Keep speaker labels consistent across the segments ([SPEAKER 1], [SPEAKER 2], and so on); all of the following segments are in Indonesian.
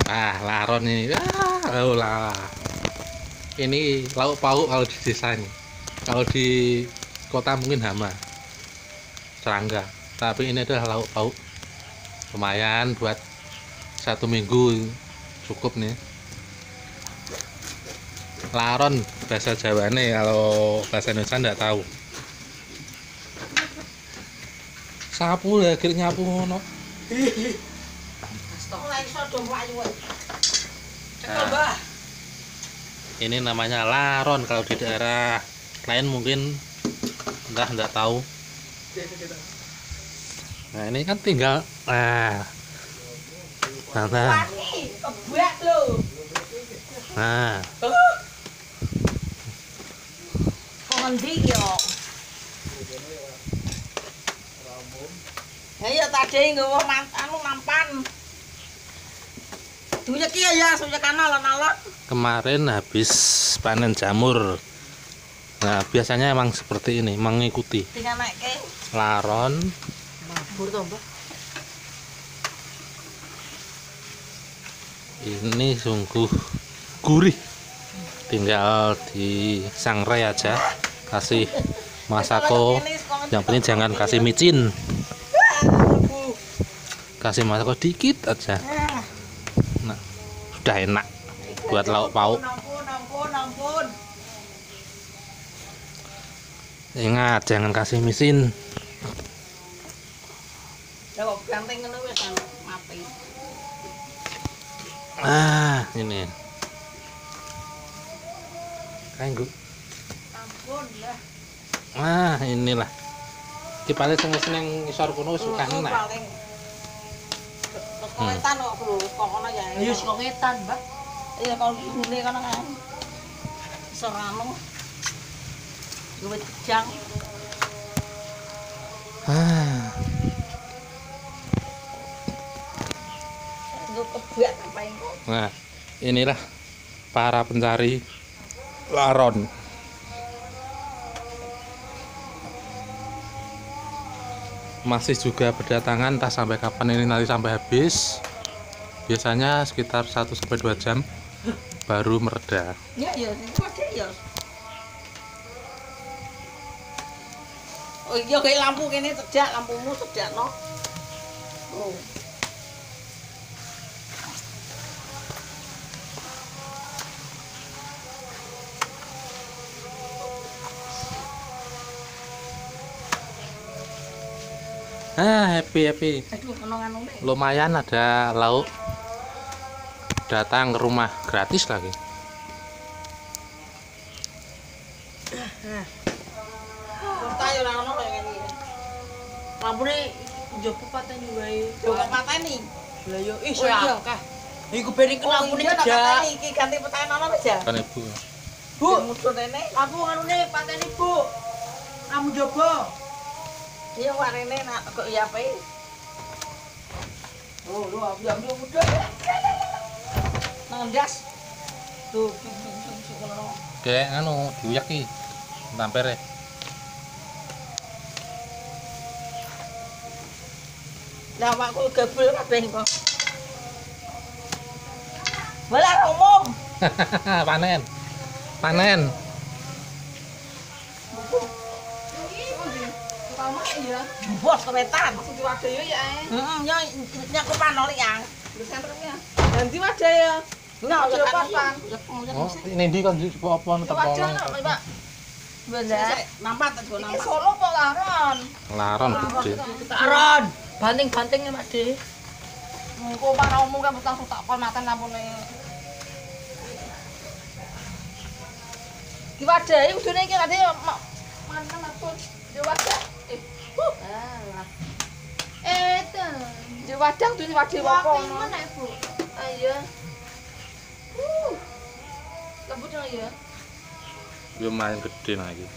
[SPEAKER 1] Laron ini. Oh lah. Ini lauk pauk kalau di desa ini. Kalau di kota mungkin hama, serangga. Tapi ini adalah lauk pauk. Lumayan buat 1 minggu cukup nih. Laron bahasa Jawa nih, kalau bahasa Indonesia enggak tahu. Sapu ya, kira nyapu ngono. Nah, ini namanya laron kalau di daerah lain mungkin enggak tahu. Nah ini kan tinggal nah
[SPEAKER 2] ya tadi nggawa anu nampan. Dunya ki ya sunya alon-alon.
[SPEAKER 1] Kemarin habis panen jamur. Nah, biasanya emang seperti ini, mengikuti.
[SPEAKER 2] Tinggal naike
[SPEAKER 1] Laron.
[SPEAKER 2] mabur to, Mbak.
[SPEAKER 1] Ini sungguh gurih. Tinggal disangrai aja. Kasih masako. Yang penting jangan kasih micin. Kasih masako dikit aja. Nah, sudah enak buat lauk pauk.
[SPEAKER 2] Ampun.
[SPEAKER 1] Ingat jangan kasih micin.
[SPEAKER 2] Ya kok ganteng ngono wis mati.
[SPEAKER 1] Ini. Kanggo.
[SPEAKER 2] Ampun lah.
[SPEAKER 1] Inilah. Ki paling seneng isor kono wis suka enak.
[SPEAKER 2] Kok ngetan kok lho, kok ngono ya. Ya wis kok ngetan, Mbak. Iya kok ngene kono kan. Serano. Gue jang.
[SPEAKER 1] Nah, inilah para pencari laron. Masih juga berdatangan, entah sampai kapan ini, nanti sampai habis. Biasanya sekitar 1-2 jam baru mereda.
[SPEAKER 2] Ya, itu ada ya. Oh iya kayak lampu kene cedak, lampumu cedak no. Oh.
[SPEAKER 1] Happy.
[SPEAKER 2] Aduh, kenongan nih.
[SPEAKER 1] Lumayan ada lauk datang ke rumah gratis lagi.
[SPEAKER 2] Tayo ora ono kaya ngene. Lampune njopo pateni wae. Njopo pateni. Lah yo iso ya kah. Iku ben iki lampune cedak. Iki ganti petahen ono wis ya.
[SPEAKER 1] Kan Ibu.
[SPEAKER 2] Bu, mutu rene. Lampu nganune pateni, Bu. Kamu njobo. Iya warene nak kok ya pe. Oh, lu ambil muda. Nang ndas. Tuh, ngono.
[SPEAKER 1] Oke, anu diuyak ki. Tampere.
[SPEAKER 2] Lah awakku gebul kabeh kok. Bola umum.
[SPEAKER 1] Panen.
[SPEAKER 2] Iya. Bos keretan.
[SPEAKER 3] Di wadah yo ya.
[SPEAKER 2] Ya nyakupan oli yang.
[SPEAKER 3] Di senternya. Ganti wadah ya.
[SPEAKER 2] Enggak,
[SPEAKER 3] Wadah papan.
[SPEAKER 1] Oh, ini di kan apa
[SPEAKER 3] Wadah
[SPEAKER 1] tepolong.
[SPEAKER 3] no, Pak.
[SPEAKER 2] Bener. Nampak tuh
[SPEAKER 3] Iki
[SPEAKER 2] nampak.
[SPEAKER 3] Solo kok laron.
[SPEAKER 1] Laron gede.
[SPEAKER 2] Taron. Banting-bantingnya Mak De.
[SPEAKER 3] Engko para umum kan langsung tak kon makan lampune. Ki wadah iki udune iki kate mana matun. Di wadah. Di wadah tuh wadah apa ngono.
[SPEAKER 4] Mana, Bu?
[SPEAKER 3] Ayo. Lembut dong ya.
[SPEAKER 1] Lumayan gede lagi.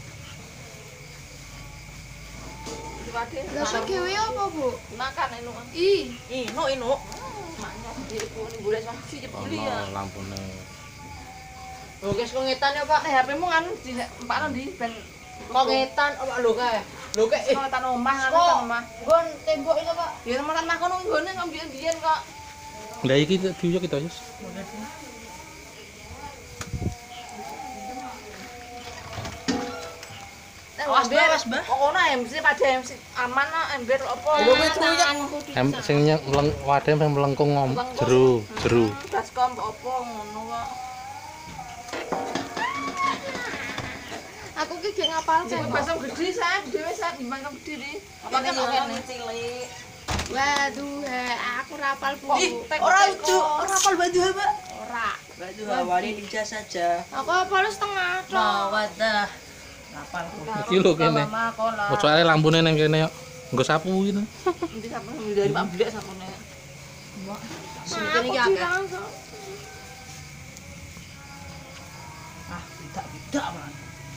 [SPEAKER 3] Di wadah.
[SPEAKER 4] Lah sekewe apa, Bu?
[SPEAKER 3] Makan enu.
[SPEAKER 2] Inu.
[SPEAKER 3] Maknya di ibu ini boleh sama si jebuli ya.
[SPEAKER 1] Ono lampune.
[SPEAKER 3] Oh, guys, kok ngetan ya, Pak? HP-mu kan di Pak di ben
[SPEAKER 2] Kok ngetan lho kae. Lho kae
[SPEAKER 3] ngetan omah, ngetan omah.
[SPEAKER 2] Gon tembok itu, Pak.
[SPEAKER 3] Ya teman mah kono nggone ngambil biyen kok.
[SPEAKER 1] Lah iki diuyuk kita, Yus.
[SPEAKER 2] Awas,
[SPEAKER 3] Ember,
[SPEAKER 2] awas, Mbah.
[SPEAKER 3] kok ono MC pada MC aman no ember apa?
[SPEAKER 2] Lho kuwi tuyuk.
[SPEAKER 1] Sing wadah sing melengkung jeru.
[SPEAKER 3] Baskom apa ngono kok.
[SPEAKER 4] Aku ki gak ngapal
[SPEAKER 3] Sing baskom gede saya, dhewe saya gimana berdiri.
[SPEAKER 2] Apa ning ngene cilik.
[SPEAKER 4] Waduh, aku rapal Bu.
[SPEAKER 2] Ora ujuk, ora apal baju Mbak.
[SPEAKER 4] Ora.
[SPEAKER 2] Baju hawani lincah saja.
[SPEAKER 4] Aku apal setengah tok.
[SPEAKER 2] Mawadah. Apal ku.
[SPEAKER 1] Iki lho kene. Ojo ae lampune ning kene yo. Nggo sapu iki.
[SPEAKER 3] Nanti sampe dari Pak Blek sapune.
[SPEAKER 2] Sini iki akeh. Ah, tidak Mas.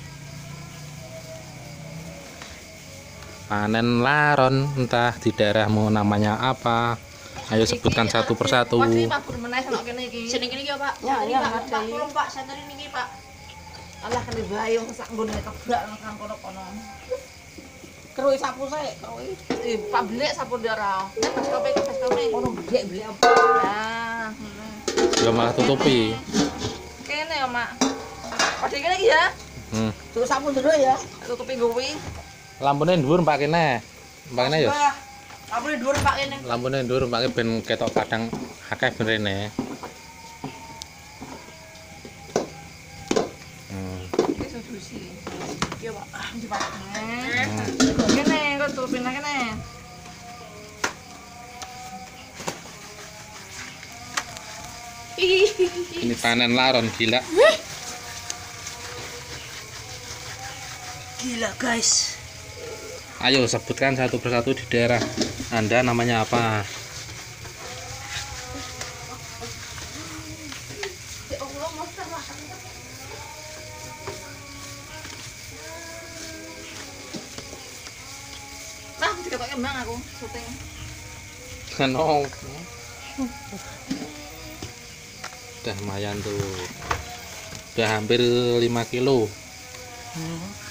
[SPEAKER 1] Panen laron, entah di daerahmu namanya apa. Ayo sebutkan satu persatu.
[SPEAKER 3] Masih mabur meneh sono kene iki.
[SPEAKER 2] Sini kene iki, Pak.
[SPEAKER 3] Ya,
[SPEAKER 2] Sini,
[SPEAKER 3] ya,
[SPEAKER 2] Pak.
[SPEAKER 3] ada
[SPEAKER 2] Pak,
[SPEAKER 3] iki.
[SPEAKER 2] tolong Pak, santerin niki, Pak.
[SPEAKER 3] Allah kene bae wong sak nggone kebrak nang kono-kono.
[SPEAKER 2] Keruwi sapu sik, keruwi.
[SPEAKER 3] Pak Blek sapu ndara. Nek baskope.
[SPEAKER 2] Ono blek apa?
[SPEAKER 3] Nah, ngono.
[SPEAKER 1] Belum malah tutupi.
[SPEAKER 3] Kene ya, Mak. Padhe kene iki ya.
[SPEAKER 2] Terus sapu dulu ya.
[SPEAKER 3] Tutupi kuwi.
[SPEAKER 1] Lampune dhuwur mbak kene. Mbak kene yo.
[SPEAKER 2] Sampune dhuwur Pak kene.
[SPEAKER 1] Lampune dhuwur mbak ben ketok kadang akeh ben rene.
[SPEAKER 3] Iki sudusi.
[SPEAKER 2] Iya, Pak. Ah, iki Pak.
[SPEAKER 3] Kene, kok tutupin kene.
[SPEAKER 1] Ini panen laron gila.
[SPEAKER 2] Gila, guys.
[SPEAKER 1] Ayo sebutkan satu persatu di daerah Anda namanya apa?
[SPEAKER 3] Ya Allah, monster makan. Nah, diketoke mbang aku syuting.
[SPEAKER 1] Kenong. Udah lumayan tuh. Udah hampir 5 kilo.